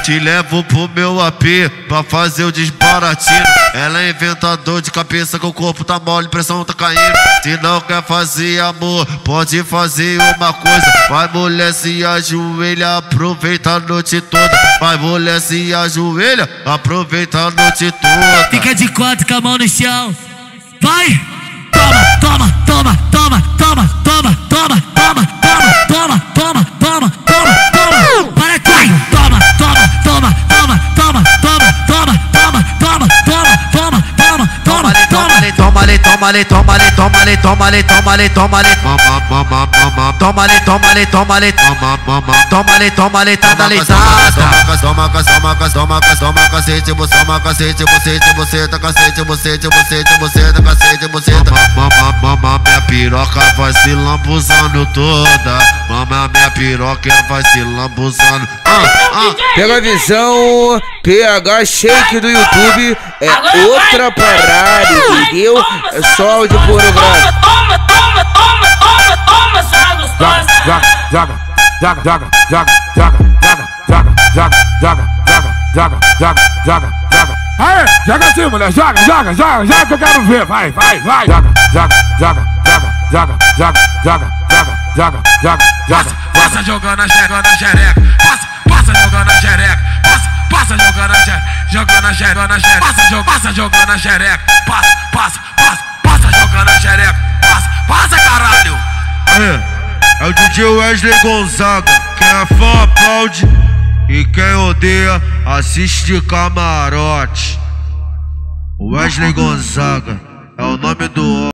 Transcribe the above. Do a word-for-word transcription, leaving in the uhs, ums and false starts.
Te levo pro meu A P pra fazer o desbaratinho. Ela é inventador de cabeça que o corpo tá mole, pressão tá caindo. Se não quer fazer amor, pode fazer uma coisa. Vai mulher se ajoelha, aproveita a noite toda. Vai mulher se ajoelha, aproveita a noite toda. Fica de quatro com a mão no chão. Vai! Toma, toma, toma, toma, toma, toma, toma, toma, toma, toma, toma, toma, toma, toma. Para tudo. Toma, toma, toma, toma, toma, toma, toma, toma, toma, toma, toma, toma, toma, toma. Toma-lhe, toma-lhe, toma-lhe, toma-lhe, toma-lhe, toma-lhe, toma-lhe, Mama, mama, mama, toma-lhe, toma-lhe, toma-lhe, mama, mama. toma-lhe, toma-lhe, tá da leitada. Toma, toma, toma, toma, toma, cacete, você, toma, cacete, você, você, tá cacete, você, você, você, tá cacete, você. Mama, mama, minha piroca vai se lambuzando toda. Mama, minha piroca vai se lambuzando. Ah, ah. Pega a visão, P H Shake do YouTube é outra parada, entendeu? É só áudio pornográfico. Toma, toma, toma, toma, toma, sua gostosa. Joga, joga, joga, joga, joga, joga, joga, joga, joga, joga, joga, joga, joga. Aê, joga assim, mulher, joga, joga, joga, joga que eu quero ver, vai, vai, vai. Joga, joga, joga, joga, joga, joga, joga, joga, joga, joga, joga. Passa jogando a jogando a xereca, passa, passa jogando a xereca, passa, passa jogando a xereca, jogando a xereca, passa, joga, passa jogando a xereca, passa, passa, passa, passa jogando a xereca, passa, passa caralho. É, é o D J Wesley Gonzaga. Quem é fã aplaude e quem odeia assiste camarote. Wesley Gonzaga é o nome do